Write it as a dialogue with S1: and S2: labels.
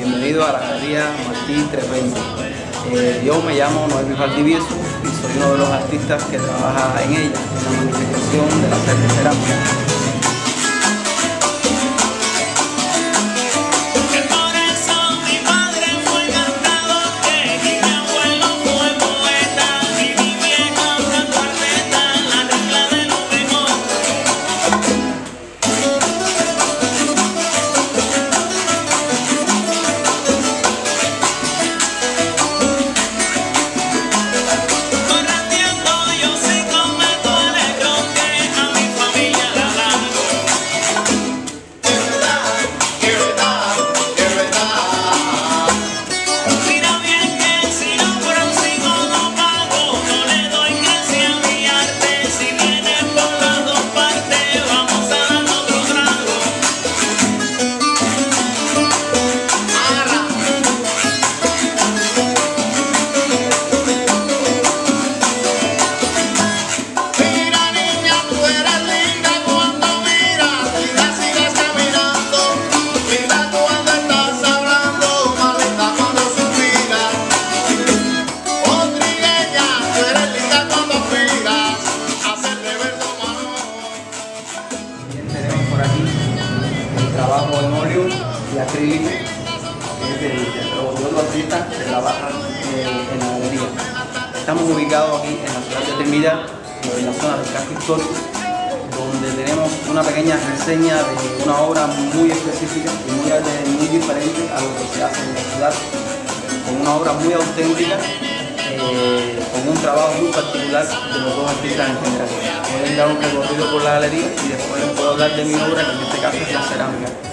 S1: Bienvenido a la Galería Martí Trepente. Yo me llamo Noel Valdivieso y soy uno de los artistas que trabaja en ella, en la manifestación de la cerámica. Trabajo en óleo y acrílico, que es de otro artista que trabaja en la galería. Estamos ubicados aquí en la ciudad de Trinidad, en la zona del casco histórico, donde tenemos una pequeña reseña de una obra muy específica y muy diferente a lo que se hace en la ciudad, con una obra muy auténtica, con un trabajo muy particular de los dos artistas en general. Voy a dar un recorrido por la galería y después les puedo hablar de mi obra, que en este caso es la cerámica.